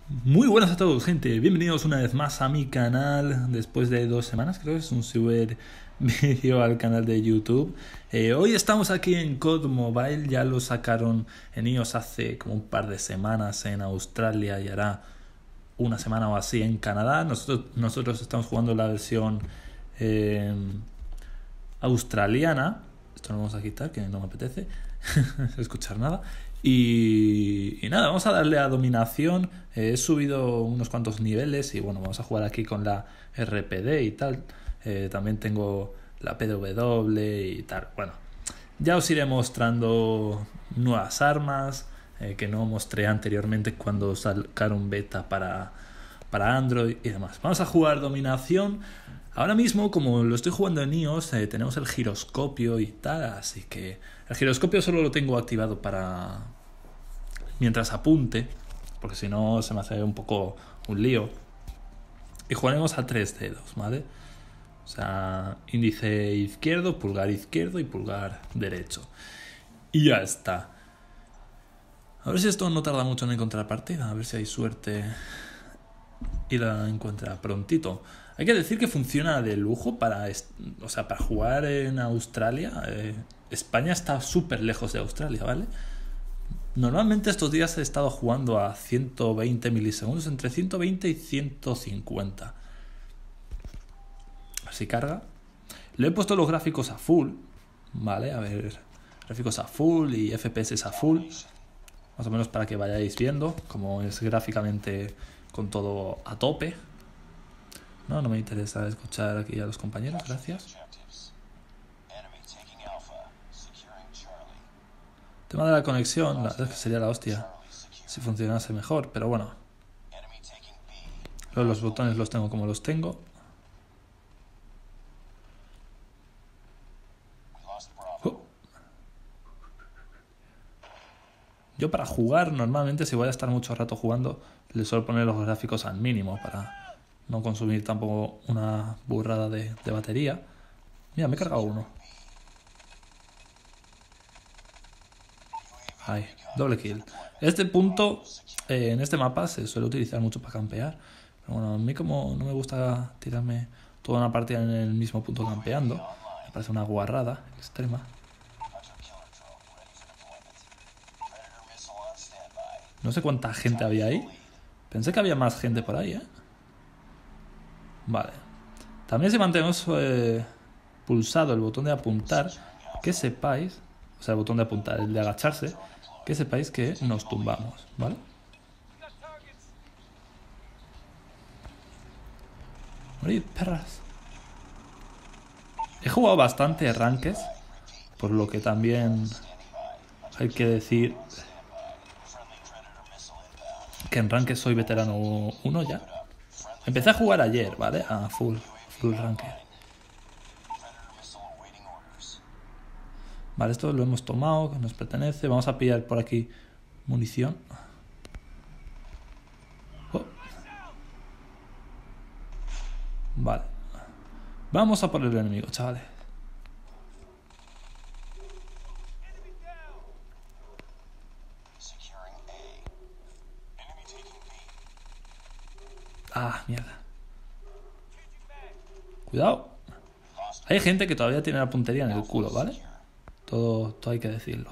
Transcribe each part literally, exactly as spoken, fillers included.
Muy buenas a todos, gente. Bienvenidos una vez más a mi canal. Después de dos semanas, creo que es un subir vídeo al canal de YouTube. Eh, hoy estamos aquí en C O D Mobile. Ya lo sacaron en iOS hace como un par de semanas en Australia y hará una semana o así en Canadá. Nosotros, nosotros estamos jugando la versión eh, australiana. Esto lo vamos a quitar, que no me apetece escuchar nada. Y, y nada, vamos a darle a dominación. Eh, he subido unos cuantos niveles y bueno, vamos a jugar aquí con la R P D y tal. Eh, también tengo la P W W y tal. Bueno, ya os iré mostrando nuevas armas eh, que no mostré anteriormente cuando sacaron beta para, para Android y demás. Vamos a jugar dominación. Ahora mismo, como lo estoy jugando en iOS, eh, tenemos el giroscopio y tal, así que el giroscopio solo lo tengo activado para mientras apunte, porque si no se me hace un poco un lío. Y jugaremos a tres dedos, ¿vale? O sea, índice izquierdo, pulgar izquierdo y pulgar derecho. Y ya está. A ver si esto no tarda mucho en encontrar partida, a ver si hay suerte y la encuentra prontito. Hay que decir que funciona de lujo para, o sea, para jugar en Australia. Eh, España está súper lejos de Australia, ¿vale? Normalmente estos días he estado jugando a ciento veinte milisegundos, entre ciento veinte y ciento cincuenta. Así carga. Le he puesto los gráficos a full, ¿vale? A ver, gráficos a full y F P S a full. Más o menos para que vayáis viendo cómo es gráficamente con todo a tope. No, no me interesa escuchar aquí a los compañeros, gracias. El tema de la conexión, la verdad es que sería la hostia si funcionase mejor, pero bueno. Luego los botones los tengo como los tengo. Oh. Yo para jugar, normalmente si voy a estar mucho rato jugando, le suelo poner los gráficos al mínimo para no consumir tampoco una burrada de, de batería. Mira, me he cargado uno. Ahí, doble kill. Este punto, eh, en este mapa se suele utilizar mucho para campear. Pero bueno, a mí como no me gusta tirarme toda una partida en el mismo punto campeando, me parece una guarrada extrema. No sé cuánta gente había ahí. Pensé que había más gente por ahí, ¿eh? Vale. También si mantenemos eh, pulsado el botón de apuntar, que sepáis, o sea, el botón de apuntar, el de agacharse, que sepáis que nos tumbamos, ¿vale? Morid, perras. He jugado bastante ranques, por lo que también hay que decir que en ranques soy veterano uno ya. Empecé a jugar ayer, ¿vale? A full, full ranking. Vale, esto lo hemos tomado, que nos pertenece. Vamos a pillar por aquí munición. Oh. Vale. Vamos a por el enemigo, chavales. Ah, mierda. Cuidado. Hay gente que todavía tiene la puntería en el culo, ¿vale? Todo, todo hay que decirlo.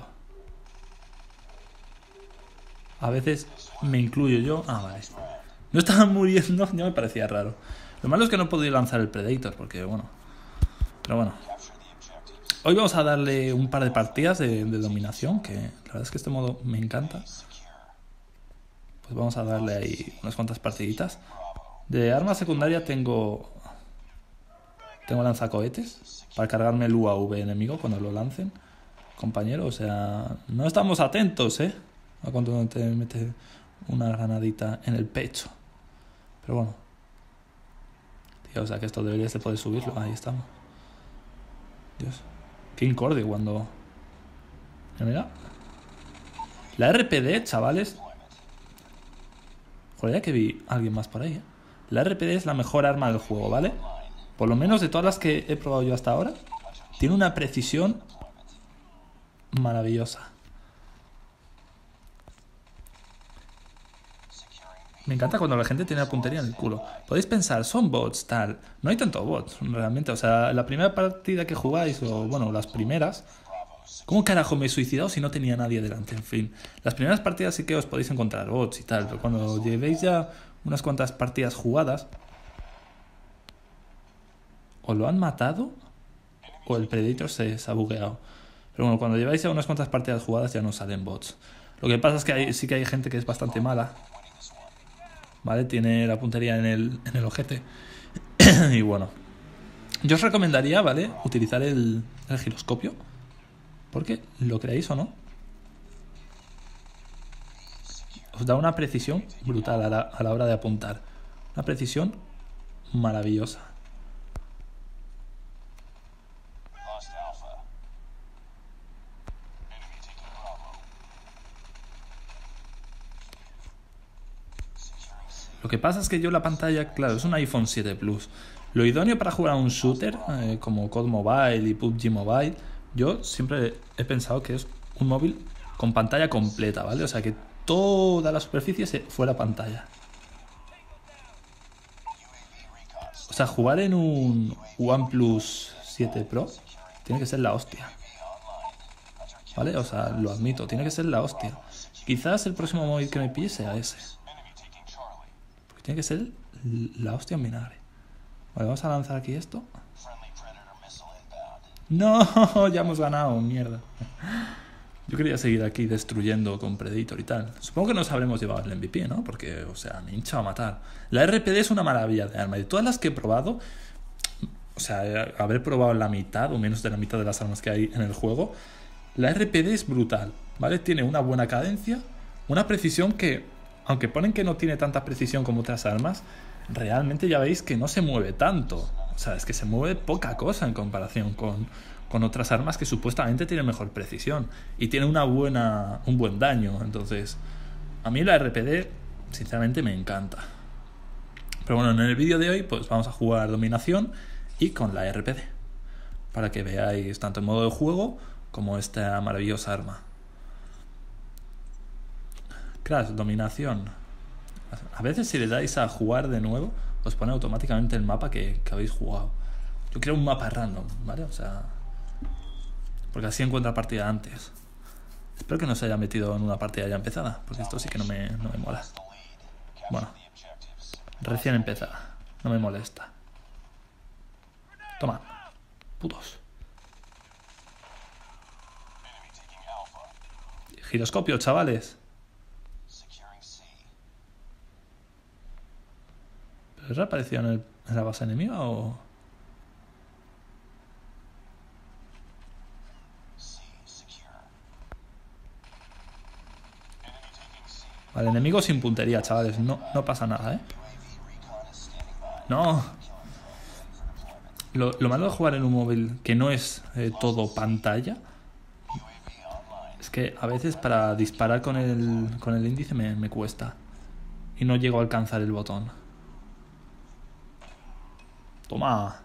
A veces me incluyo yo. Ah, vale. No estaban muriendo, ya me parecía raro. Lo malo es que no he podido lanzar el Predator, porque bueno. Pero bueno. Hoy vamos a darle un par de partidas de, de dominación, que la verdad es que este modo me encanta. Pues vamos a darle ahí unas cuantas partiditas. De arma secundaria tengo Tengo lanzacohetes para cargarme el U A V enemigo cuando lo lancen, compañero. O sea, no estamos atentos, ¿eh? A cuando te metes una granadita en el pecho. Pero bueno. Tío, o sea que esto deberías de poder subirlo. Ahí estamos. Dios. Qué incorde cuando... Mira, mira. La R P D, chavales. Joder, ya que vi a alguien más por ahí, ¿eh? La R P D es la mejor arma del juego, ¿vale? Por lo menos de todas las que he probado yo hasta ahora, tiene una precisión maravillosa. Me encanta cuando la gente tiene la puntería en el culo. Podéis pensar, son bots, tal. No hay tanto bots, realmente. O sea, la primera partida que jugáis, o bueno, las primeras... ¿Cómo carajo me he suicidado si no tenía nadie delante? En fin, las primeras partidas sí que os podéis encontrar bots y tal, pero cuando llevéis ya unas cuantas partidas jugadas, o lo han matado, o el Predator se, se ha bugueado. Pero bueno, cuando lleváis ya unas cuantas partidas jugadas ya no salen bots. Lo que pasa es que hay, sí que hay gente que es bastante mala, ¿vale? Tiene la puntería en el, en el ojete. Y bueno, yo os recomendaría, ¿vale? Utilizar el, el giroscopio. Porque, lo creáis o no, os da una precisión brutal a la, a la hora de apuntar. Una precisión maravillosa. Lo que pasa es que yo la pantalla, claro, es un iPhone siete Plus. Lo idóneo para jugar a un shooter, eh, como C O D Mobile y P U B G Mobile, yo siempre he pensado que es un móvil con pantalla completa, ¿vale? O sea, que toda la superficie se fuera pantalla. O sea, jugar en un OnePlus siete Pro tiene que ser la hostia, ¿vale? O sea, lo admito, tiene que ser la hostia. Quizás el próximo móvil que me pille sea ese. Porque tiene que ser la hostia en vinagre. Vale, vamos a lanzar aquí esto. No, ya hemos ganado, mierda. Yo quería seguir aquí destruyendo con Predator y tal. Supongo que nos habremos llevado el M V P, ¿no? Porque, o sea, me hincha a matar. La R P D es una maravilla de arma. De todas las que he probado, o sea, habré probado la mitad o menos de la mitad de las armas que hay en el juego, la R P D es brutal, ¿vale? Tiene una buena cadencia, una precisión que, aunque ponen que no tiene tanta precisión como otras armas, realmente ya veis que no se mueve tanto. O sea, es que se mueve poca cosa en comparación con, con otras armas que supuestamente tienen mejor precisión y tiene una buena, un buen daño. Entonces, a mí la R P D, sinceramente, me encanta. Pero bueno, en el vídeo de hoy pues vamos a jugar dominación y con la R P D, para que veáis tanto el modo de juego como esta maravillosa arma. Crash, dominación. A veces si le dais a jugar de nuevo, os pone automáticamente el mapa que, que habéis jugado. Yo creo un mapa random, ¿vale? O sea, porque así encuentra partida antes. Espero que no se haya metido en una partida ya empezada, porque esto sí que no me, no me mola. Bueno, recién empezada, no me molesta. Toma, putos. Giroscopio, chavales. ¿Pero es reaparecido en, el, en la base enemiga o...? Vale, enemigo sin puntería, chavales. No, no pasa nada, ¿eh? No. Lo, lo malo de jugar en un móvil que no es eh, todo pantalla es que a veces para disparar con el, con el índice me, me cuesta. Y no llego a alcanzar el botón. Toma.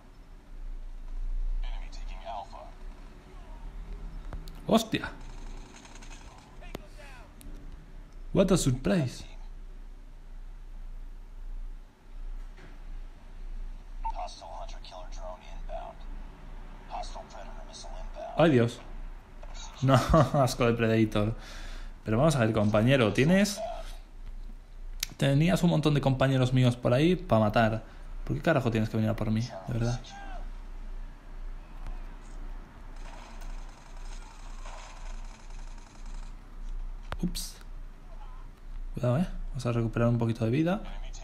Hostia. What a surprise. Ay, Dios. No, asco de Predator. Pero vamos a ver, compañero. Tienes... Tenías un montón de compañeros míos por ahí para matar. ¿Por qué carajo tienes que venir a por mí? De verdad. Ups. Cuidado, eh. Vamos a recuperar un poquito de vida.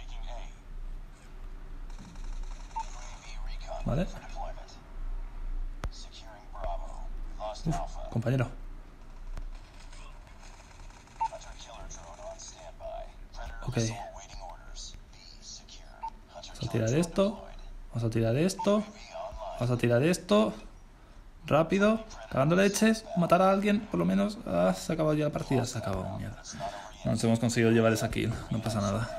Vale. Uf, compañero. Ok. Vamos a tirar esto. Vamos a tirar esto. Vamos a tirar esto. Rápido. Cagando leches. Matar a alguien, por lo menos. Ah, se ha acabado ya la partida. Se ha acabado, mierda. No nos hemos conseguido llevar esa kill. No pasa nada.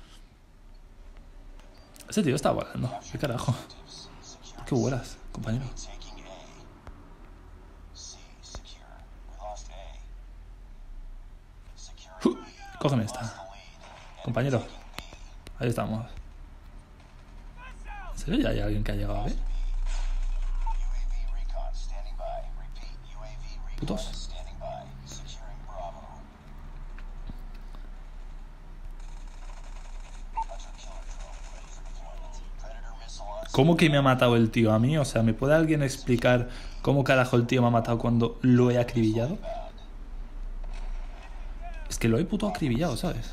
Ese tío está volando. ¿Qué carajo? ¿Por qué vuelas, compañero? Uh, cógeme esta. Compañero. Ahí estamos. ¿En serio ya hay alguien que ha llegado a ver? Putos. ¿Cómo que me ha matado el tío a mí? O sea, ¿me puede alguien explicar cómo carajo el tío me ha matado cuando lo he acribillado? Es que lo he puto acribillado, ¿sabes?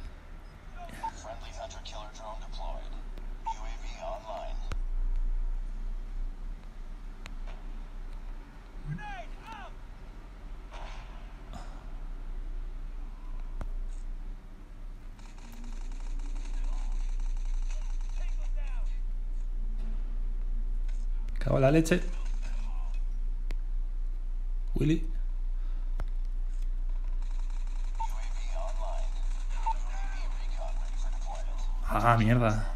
Cago en la leche. Willy. Ah, mierda.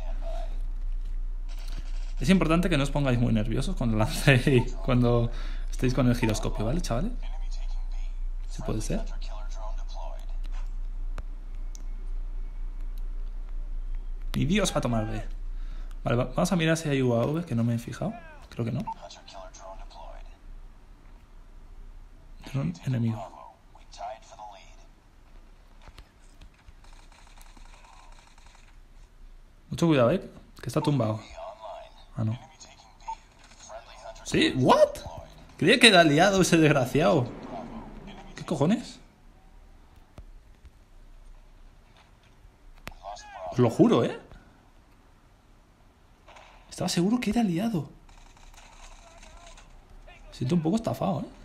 Es importante que no os pongáis muy nerviosos cuando lancéis, cuando estéis con el giroscopio, ¿vale, chavales? Si puede ser. Ni Dios va a tomar B. Vale, vamos a mirar si hay U A V, que no me he fijado. Creo que no. Dron enemigo. Mucho cuidado, eh. Que está tumbado. Ah, no. ¿Sí? ¿What? Creía que era aliado ese desgraciado. ¿Qué cojones? Os lo juro, eh. Estaba seguro que era aliado. Siento un poco estafado, eh.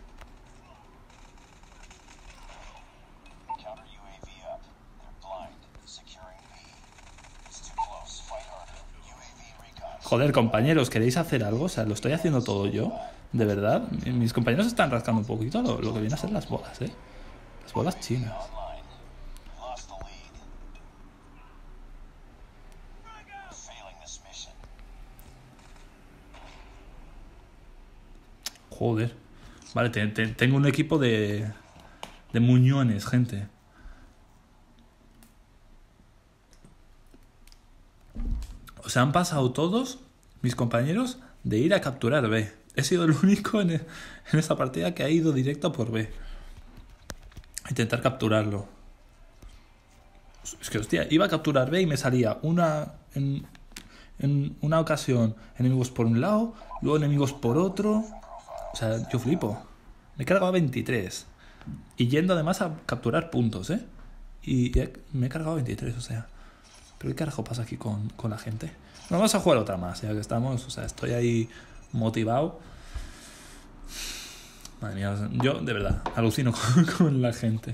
Joder, compañeros, ¿queréis hacer algo? O sea, lo estoy haciendo todo yo. De verdad. Mis compañeros están rascando un poquito lo, lo que viene a ser las bolas, eh. Las bolas chinas. Joder. Vale, te, te, tengo un equipo de... De muñones, gente. O sea, han pasado todos mis compañeros de ir a capturar B. He sido el único en, en esta partida que ha ido directo por B. A intentar capturarlo. Es que, hostia, iba a capturar B y me salía una... En, en una ocasión enemigos por un lado, luego enemigos por otro. O sea, yo flipo. Me he cargado a veintitrés. Y yendo además a capturar puntos, ¿eh? Y he, me he cargado a veintitrés, o sea... ¿Pero qué carajo pasa aquí con, con la gente? Vamos a jugar otra más, ya que estamos. O sea, estoy ahí motivado. Madre mía, yo de verdad alucino con, con la gente.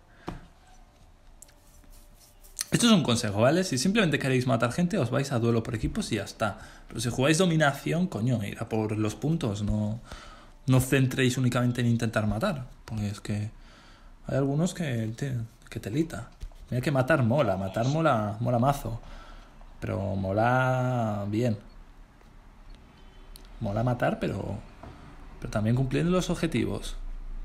Esto es un consejo, ¿vale? Si simplemente queréis matar gente, os vais a duelo por equipos y ya está. Pero si jugáis dominación, coño, ir a por los puntos. No, no centréis únicamente en intentar matar. Porque es que hay algunos que, te, que telita. Mira que matar mola, matar mola, mola mazo. Pero mola bien. Mola matar, pero, pero también cumpliendo los objetivos.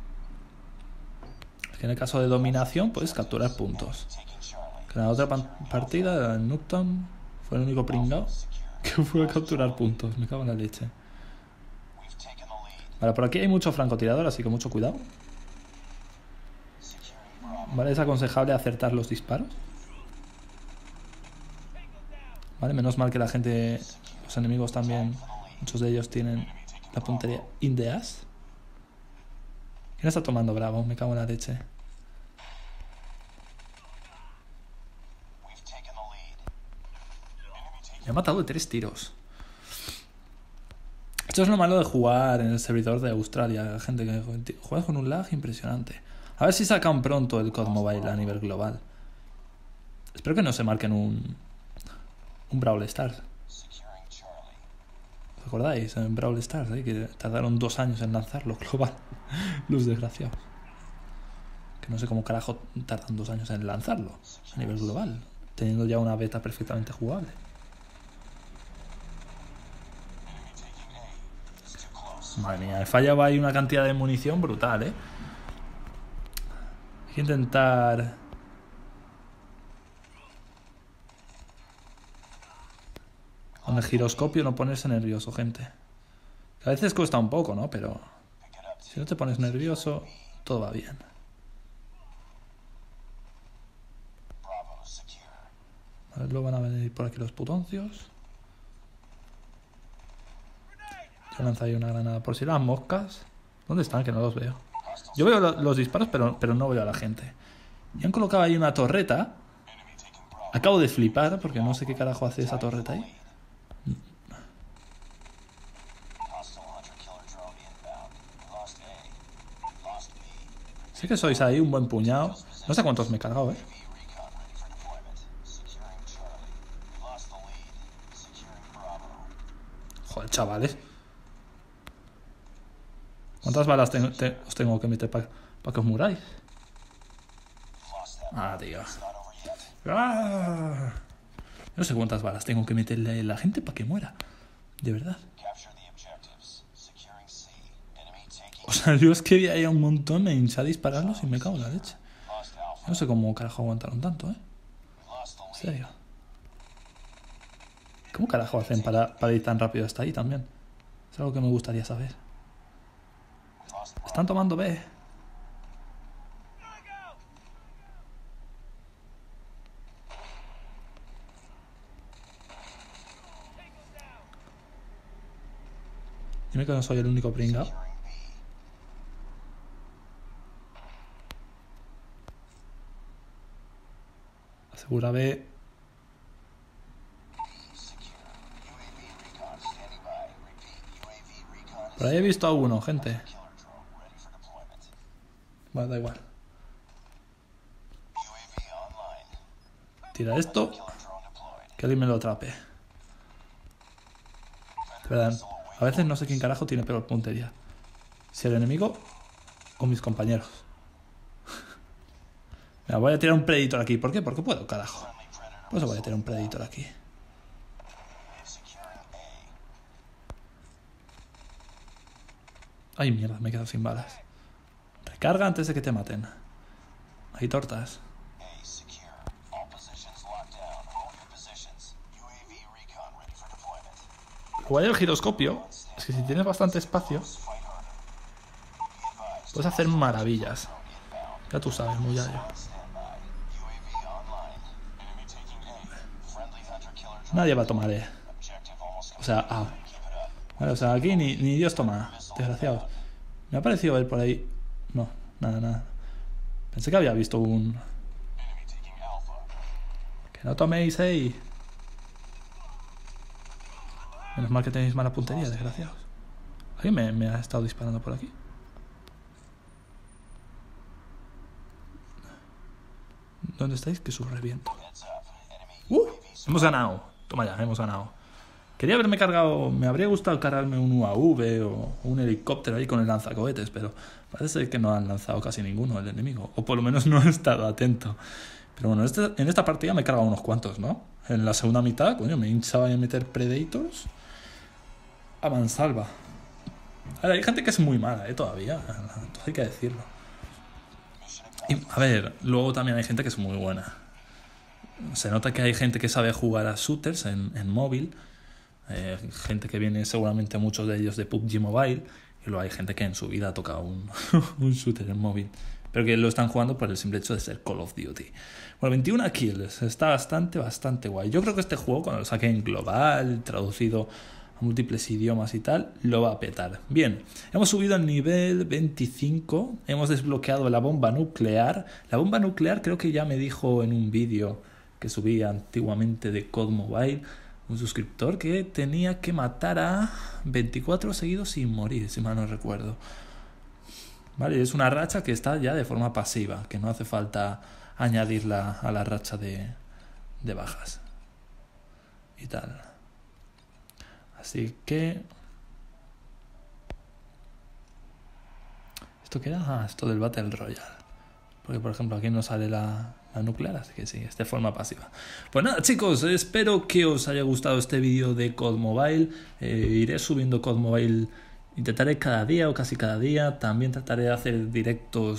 Es que en el caso de dominación puedes capturar puntos. Que en la otra partida, Nuketown fue el único pringao que fue a capturar puntos. Me cago en la leche. Vale, por aquí hay mucho francotirador, así que mucho cuidado. Vale, es aconsejable acertar los disparos. Vale, menos mal que la gente, los enemigos también, muchos de ellos tienen la puntería in the ass. ¿Quién está tomando Bravo? Me cago en la leche. Me ha matado de tres tiros. Esto es lo malo de jugar en el servidor de Australia. Gente que juega con un lag impresionante. A ver si sacan pronto el C O D Mobile a nivel global. Espero que no se marquen un, un Brawl Stars. ¿Os acordáis? En Brawl Stars, ¿eh? Que tardaron dos años en lanzarlo global. Los desgraciados. Que no sé cómo carajo tardan dos años en lanzarlo a nivel global, teniendo ya una beta perfectamente jugable. Madre mía, he fallado ahí una cantidad de munición brutal, ¿eh? Hay que intentar... el giroscopio no ponerse nervioso, gente. A veces cuesta un poco, ¿no? Pero si no te pones nervioso, todo va bien. A ver, luego van a venir por aquí los putoncios. Yo lanzo ahí una granada por si las moscas. ¿Dónde están? Que no los veo. Yo veo lo, los disparos, pero, pero no veo a la gente. Y han colocado ahí una torreta. Acabo de flipar porque no sé qué carajo hace esa torreta ahí. Sé que sois ahí un buen puñado. No sé cuántos me he cargado, ¿eh? Joder, chavales. ¿Cuántas balas te, te, os tengo que meter para pa que os muráis? Ah, tío. Ah. No sé cuántas balas tengo que meterle a la gente para que muera. De verdad. O sea, yo es que vi ahí un montón, me hinché a dispararlos y me cago en la leche. No sé cómo carajo aguantaron tanto, ¿eh? En serio. ¿Cómo carajo hacen para, para ir tan rápido hasta ahí también? Es algo que me gustaría saber. Están tomando B. Dime que no soy el único pringao. Asegura B. Por ahí he visto a uno, gente. Vale, da igual. Tira esto. Que alguien me lo atrape. De verdad, a veces no sé quién carajo tiene peor puntería. Si el enemigo o mis compañeros. Mira, voy a tirar un Predator aquí. ¿Por qué? Porque puedo, carajo. Por eso voy a tirar un Predator aquí. Ay, mierda, me he quedado sin balas. Recarga antes de que te maten. Hay tortas. Igual el giroscopio es que si tienes bastante espacio puedes hacer maravillas. Ya tú sabes, muy allá. Nadie va a tomar E. O sea, A. Vale, o sea, aquí ni, ni Dios toma. Desgraciados. Me ha parecido ver por ahí. No, nada, nada. Pensé que había visto un... Que no toméis ahí. Menos mal que tenéis mala puntería, desgraciados. ¿Alguien me, me ha estado disparando por aquí? ¿Dónde estáis? Que os reviento. ¡Uh! Hemos ganado. Toma ya, hemos ganado. Quería haberme cargado... Me habría gustado cargarme un U A V o un helicóptero ahí con el lanzacohetes, pero parece ser que no han lanzado casi ninguno el enemigo. O por lo menos no he estado atento. Pero bueno, este, en esta partida me he cargado unos cuantos, ¿no? En la segunda mitad, coño, me hinchaba a meter Predators a mansalva. Ahora, hay gente que es muy mala, ¿eh? Todavía. Entonces hay que decirlo. Y, a ver, luego también hay gente que es muy buena. Se nota que hay gente que sabe jugar a shooters en, en móvil. Eh, gente que viene seguramente muchos de ellos de P U B G Mobile. Y luego hay gente que en su vida ha tocado un, un shooter en móvil. Pero que lo están jugando por el simple hecho de ser Call of Duty. Bueno, veintiuno kills. Está bastante, bastante guay. Yo creo que este juego, cuando lo saque en global, traducido a múltiples idiomas y tal, lo va a petar. Bien, hemos subido al nivel veinticinco. Hemos desbloqueado la bomba nuclear. La bomba nuclear creo que ya me dijo en un vídeo que subí antiguamente de C O D Mobile un suscriptor que tenía que matar a veinticuatro seguidos sin morir, si mal no recuerdo. Vale, es una racha que está ya de forma pasiva, que no hace falta añadirla a la racha de, de bajas y tal. Así que... ¿Esto qué era? Ah, esto del Battle Royale. Porque, por ejemplo, aquí no sale la, la nuclear, así que sí, es de forma pasiva. Pues nada, chicos, espero que os haya gustado este vídeo de C O D Mobile. Eh, iré subiendo C O D Mobile, intentaré cada día o casi cada día. También trataré de hacer directos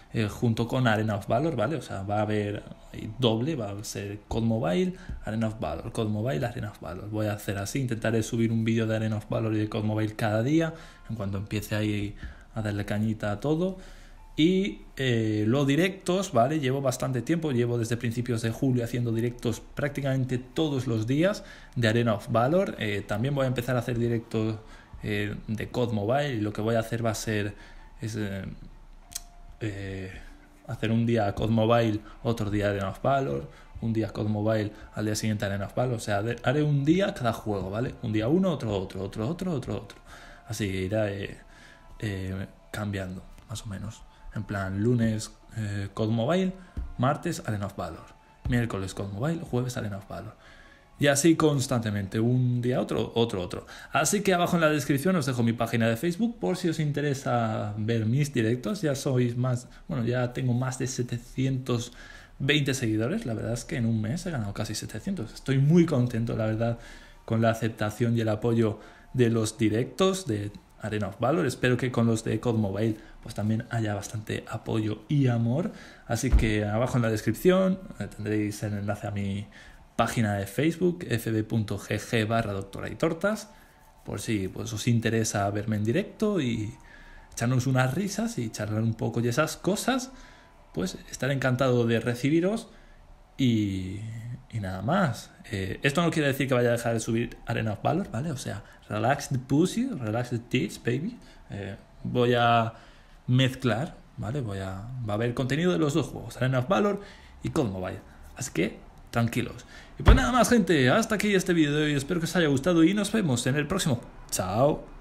eh, junto con Arena of Valor, ¿vale? O sea, va a haber doble, va a ser C O D Mobile, Arena of Valor, C O D Mobile, Arena of Valor. Voy a hacer así, intentaré subir un vídeo de Arena of Valor y de C O D Mobile cada día, en cuanto empiece ahí a darle cañita a todo. Y eh, los directos, ¿vale? Llevo bastante tiempo, llevo desde principios de julio haciendo directos prácticamente todos los días de Arena of Valor. Eh, también voy a empezar a hacer directos eh, de C O D Mobile, y lo que voy a hacer va a ser es, eh, eh, hacer un día C O D Mobile, otro día Arena of Valor, un día C O D Mobile, al día siguiente Arena of Valor. O sea, de, haré un día cada juego, ¿vale? Un día uno, otro otro, otro otro, otro otro. Así irá eh, eh, cambiando, más o menos. En plan, lunes eh, C O D Mobile, martes Arena of Valor, miércoles C O D Mobile, jueves Arena of Valor. Y así constantemente, un día otro, otro, otro. Así que abajo en la descripción os dejo mi página de Facebook por si os interesa ver mis directos. Ya sois más, bueno, ya tengo más de setecientos veinte seguidores. La verdad es que en un mes he ganado casi setecientos. Estoy muy contento, la verdad, con la aceptación y el apoyo de los directos de Arena of Valor. Espero que con los de C O D Mobile pues también haya bastante apoyo y amor. Así que abajo en la descripción tendréis el enlace a mi página de Facebook, fb.gg barra doctora y tortas, por si pues os interesa verme en directo y echarnos unas risas y charlar un poco y esas cosas. Pues estaré encantado de recibiros y, y nada más. Eh, esto no quiere decir que vaya a dejar de subir Arena of Valor, ¿vale? O sea, relax the pussy, relax the tits, baby. Eh, voy a mezclar, ¿vale? Voy a, va a haber contenido de los dos juegos, Arena of Valor y C O D Mobile. Así que, tranquilos. Y pues nada más, gente. Hasta aquí este vídeo y espero que os haya gustado y nos vemos en el próximo. Chao.